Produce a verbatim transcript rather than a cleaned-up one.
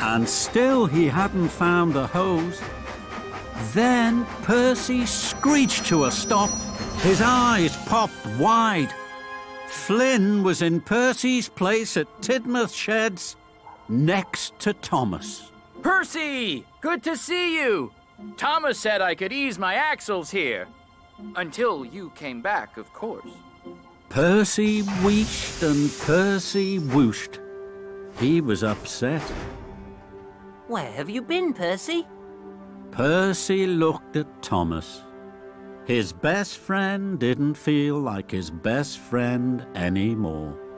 and still he hadn't found the hose. Then Percy screeched to a stop. His eyes popped wide. Flynn was in Percy's place at Tidmouth Sheds, next to Thomas. Percy! Good to see you! Thomas said I could ease my axles here. Until you came back, of course. Percy wheeshed and Percy whooshed. He was upset. Where have you been, Percy? Percy looked at Thomas. His best friend didn't feel like his best friend anymore.